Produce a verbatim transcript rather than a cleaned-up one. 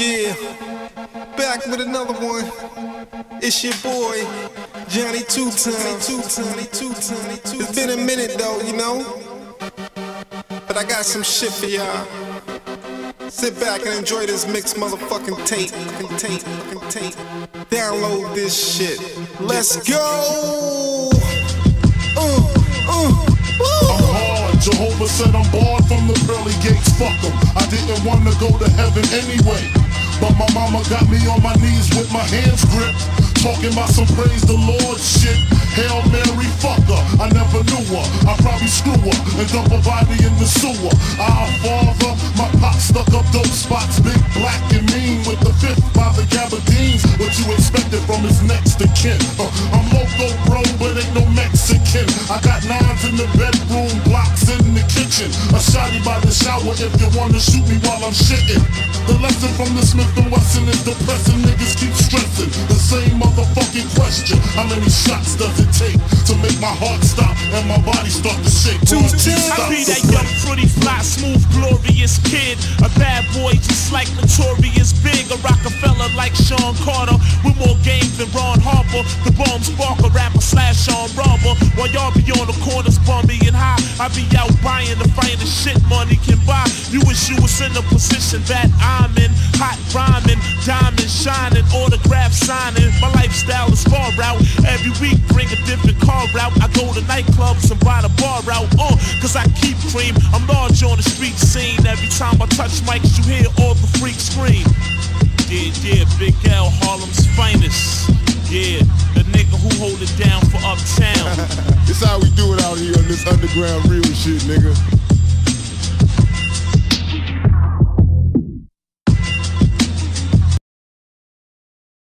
Yeah, back with another one. It's your boy, Johnny Two Times. It's been a minute though, you know. But I got some shit for y'all. Sit back and enjoy this mixed motherfucking tape. tape, tape. Download this shit. Let's go! Uh, uh, I'm hard. Jehovah said I'm barred from the pearly gates. Fuck them. I didn't want to go to heaven anyway. But my mama got me on my knees with my hands gripped, talking about some praise the Lord shit. Hail Mary, fuck her, I never knew her. I probably screw her and dump her body in the sewer. Our father, my pop stuck up dope spots, big, black, and mean with the fifth by the gabardines. What you expected from his next of kin? Uh, I'm loco, bro, but ain't no Mexican. I got nines in the bedroom, blocks in the kitchen. A shotty by the shower if you wanna shoot me while I'm shitting. The lesson from the Smith and Wesson is depressing. Niggas keep stressing the same motherfucking question. How many shots does it take to make my heart stop and my body start to shake? Two times. I be that young, pretty, fly, smooth, glorious kid. A bad boy just like Notorious Big. A Rockefeller like Sean Carter. With more games than Ron Harper. The bomb sparker, rapper slash Sean Robber. While y'all be on the corners bummy and high, I be out buying the finest shit money can buy. You wish you was in a position that I'm in. Hot rhyming, diamond shining, autograph signing. My lifestyle is far out. Every week bring a different car out. I go to nightclubs and buy the bar out. Uh, cause I keep cream. I'm large on the street scene. Every time I touch mics, you hear all the freaks scream. Yeah, yeah, Big L, Harlem's finest. Yeah, the nigga who hold it down for uptown. It's how we do it out here on this underground real shit, nigga.